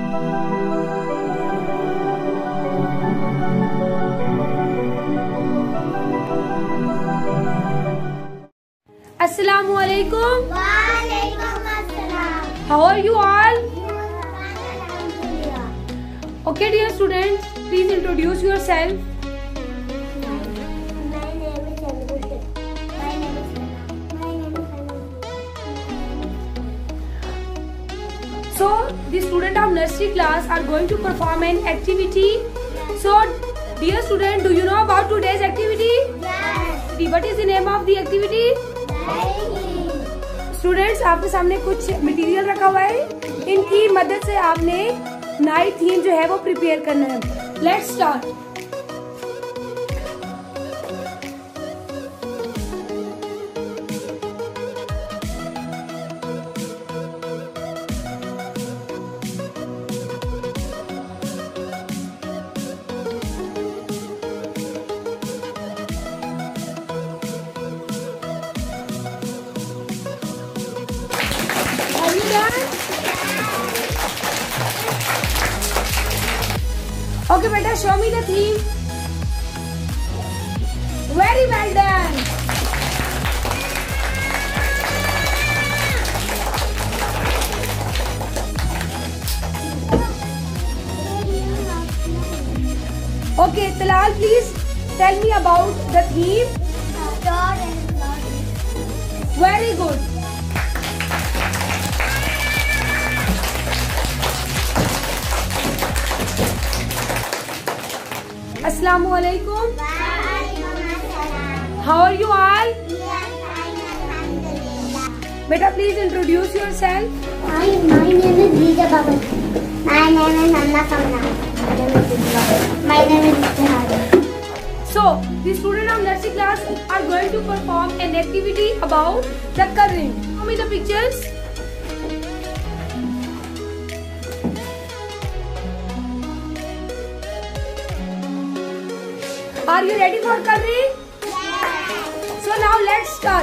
Assalamu alaikum. Walaikum assalam. How are you all? Okay, dear students, please introduce yourself. My name is Chandrasekhar. My name is So, the student of nursery class are going to perform an activity. So, dear student, do you know about today's activity? Yes. What is the name of the activity? Students, आपके सामने कुछ material रखा हुआ है, इनकी मदद से आपने नाइट थीम जो है वो प्रिपेयर करना है। Let's start. Okay, beta, show me the theme. Very well done. Okay, Talal, please tell me about the theme. Very good. Assalamu alaikum. How are you all? Beta, please introduce yourself. My name is Rija Babu. My name is Anna Kamna. My name is Jihad. So, the students of nursery class are going to perform an activity about the coloring. Show me the pictures. Are you ready for coloring? Yes. So now let's start.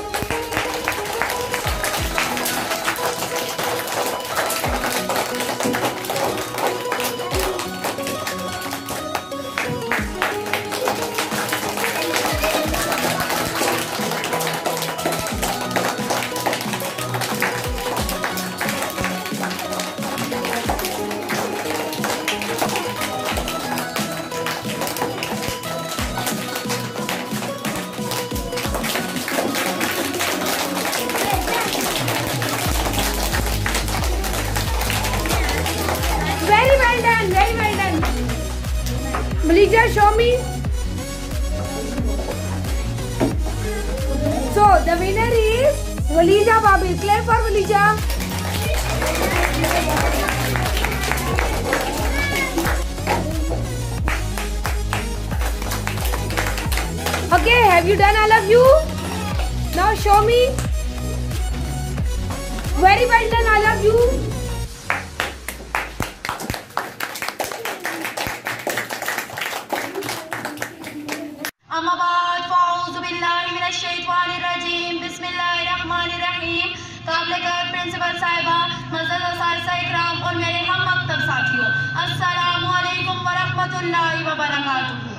Very well done. Malija, show me. So the winner is Walija Babil. Clap for Walija. Okay, have you done all of you? Now show me. Very well done all of you. Principal साहिबा, मज़द असातिज़ा इकराम और मेरे हम मकतब साथियों, अस्सलामु अलैकुम व रहमतुल्लाहि व बरकातुहू।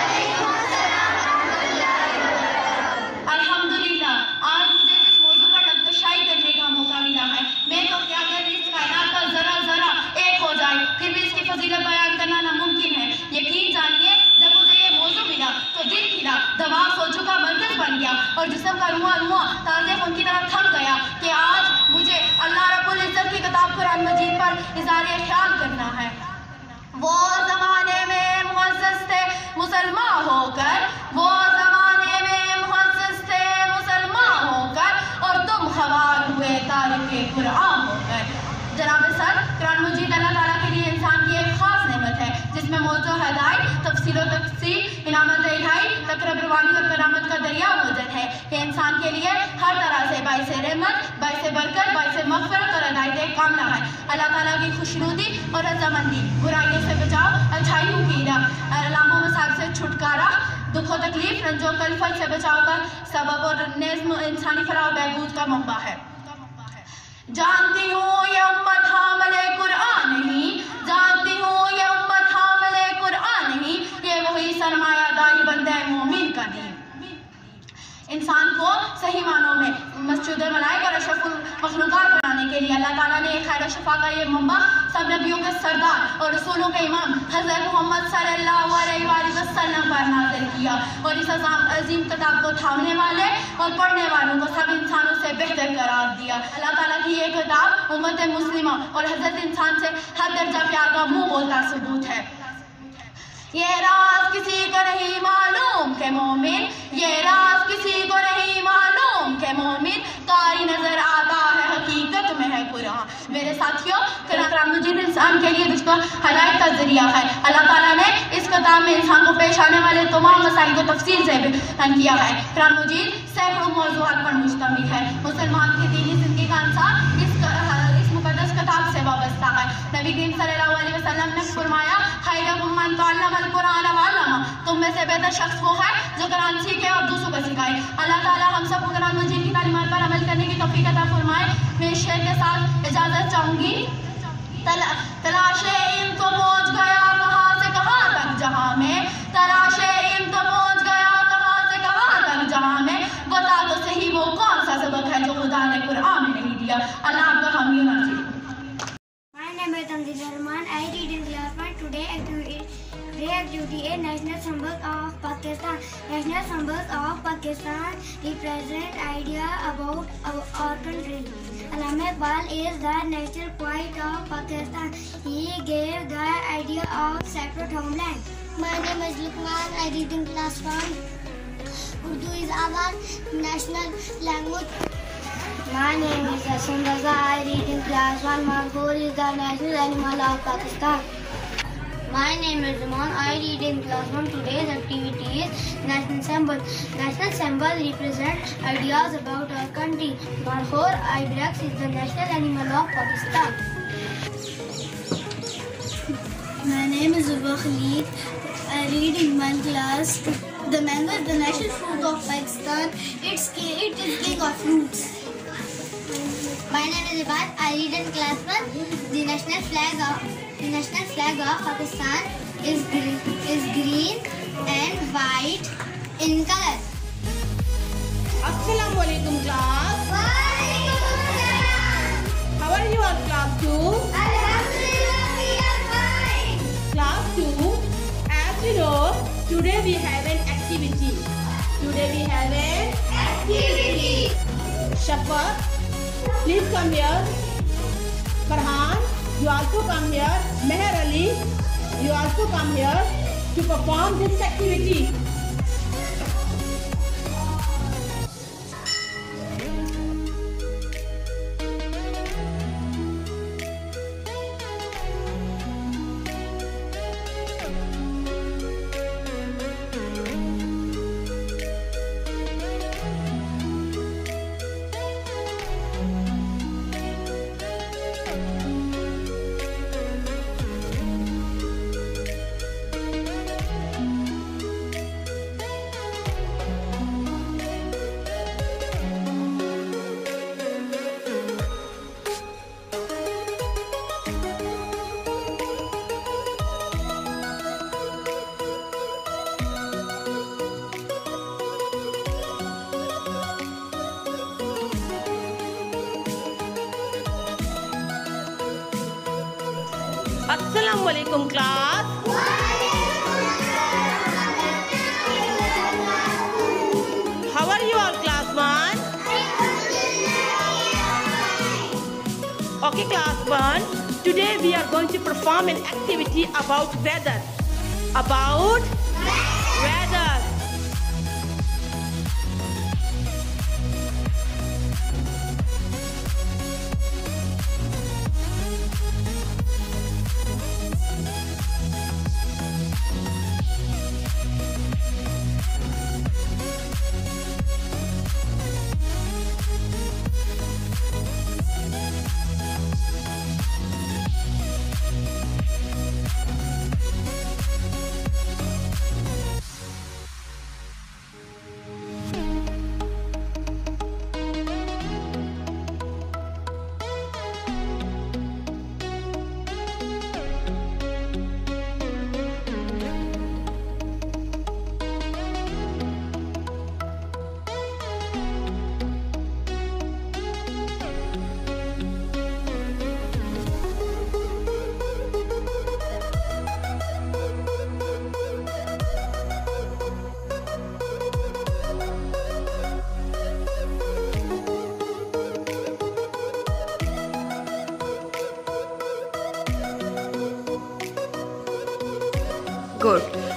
अल्हम्दुलिल्लाह, आज मुझे जिस मौजू पर नक्काशी करने का मौका मिला है, मैं तो क्या कर इस कायनात का जरा जरा एक हो जाए, फिर भी इसकी फजीलत बयान करना नामुमकिन है। यकीन जानिए, जब मुझे ये मौजू मिला तो दिल खिला, दिमाग सोचों का मरकज बन गया और जिस्म का रुआ रुआ ताज़े खून की तरह थम गया कि आज मुझे अल्लाह रब्बुल इज्जत की किताब कुरान मजीद पर इज़हारे ख्याल करना है। वो ज़माने में मुअज़्ज़ज़ थे मुसलमान होकर, वो ज़माने में मुअज़्ज़ज़ थे मुसलमान होकर, और तुम हवार हुए तारिक़े कुरान होकर। जनाब सर, कुरान मजीद अल्लाह ताला के लिए इंसान की एक खास नेमत है, जिसमें मौज़ू हदायत, तफसील व तफसील, इनामत इलाही, तकरीब रवानी और करामत का दरिया मौजूद है। ये इंसान के लिए हर तरह से बाइस रहमत, बाइस बरकत, बाइस मग़फ़िरत और हिदायत कामना है। अल्लाह ताला की खुशनुदी और रज़ामंदी, बुराइयों से बचाव, अच्छाइयों की राह, अलामों मसाइब से छुटकारा, दुखों तकलीफ, रंजो कल्फ़त से बचाव का सबब और नेज़्म इंसानी फलाह और बहबूद का मंबा है। जानती हूँ ये उम्मत हामिले कुरान नहीं, खैर शफा का ये मंबा, सब नबियों के सरदार और रसूलों के इमाम हज़रत मोहम्मद सल्लल्लाहु अलैहि वसल्लम पर नाज़िल किया। और इस अजीम किताब को थामने वाले और पढ़ने वालों को सब इंसानों से बेहतर करार दिया। अल्लाह ताला की ये किताब उम्मत मुस्लिमा और हज़रत इंसान से हर दर्जा प्यार का मुँह बोलता सबूत है। ये राज किसी को नहीं मालूम के मोमिन, ये राज किसी को नहीं मालूम के मोमिन, कारी नजर आता है हकीकत में है कुरान। मेरे साथियों, कुरान मुजीद इंसान के लिए रिश्ता हदायत का जरिया है। अल्लाह ताला ने इस किताब में इंसान को पेश आने वाले तमाम मसाइल को तफसील से बयान किया है। कुरान मुजीद सैकड़ों मौज़ूआत पर मुश्तमिल है। मुसलमान की दीनी जिंदगी का अंसार इस मुकद्दस किताब से वाबस्ता है। नबी करीम सल्लल्लाहु अलैहि वसल्लम ने फरमाया, खैरुकुम मन तअल्लमल कुरान व अल्लमा, तुम में से बेहतर शख्स वो है जो कुरान सीखे और दूसरों को सिखाए। अल्लाह ताला हम सब कुरान मजीद की तालीमात पर अमल करने की तौफीक अता फरमाए। मैं इस शेर के साथ इजाजत चाहूंगी। तलाशे इल्म तो पहुंच गया कहाँ से कहाँ तक जहाँ में, तलाशे इल्म तो पहुंच गया कहाँ से कहाँ तक जहाँ में, बता तो सही वो कौन सा सबक है जो खुदा ने कुरान में नहीं दिया। अल्लाह आपका हामी Nazir. My name is Tanzil Rahman. I read in class 1. Today activity is National Symbols of Pakistan. National symbols of Pakistan represent idea about our country. Allama Iqbal is the national poet of Pakistan. He gave the idea of separate homeland. My name is Luqman. I read in class 1. Urdu is our national language. My name is Hassan Raza. I read in class 1. Markhor is the national animal of Pakistan. My name is Zaman. I read in class 1. Today's activity is national symbols. National symbols represent ideas about our country. Markhor ibex is the national animal of Pakistan. My name is Zubba Khalid. I read in my class. The mango is the national fruit of Pakistan. It is king of fruits. My name is Ibad. I read in class 1. The national flag of Pakistan is green and white in color. Assalamu alaikum class. How are you all class 2? Alhamdulillah, we are fine. Class 2, as you know, today we have an activity. Shafat, please come here. Farhan, you also come here. Meher Ali, you also come here to perform this activity. Assalamu alaikum class. How are you all class 1? Okay class 1, today we are going to perform an activity about weather. Good.